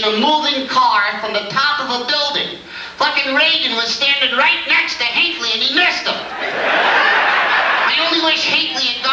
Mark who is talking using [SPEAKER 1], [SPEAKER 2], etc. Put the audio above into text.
[SPEAKER 1] a moving car from the top of a building. Fucking Reagan was standing right next to Hinckley and he missed him. I only wish Hinckley had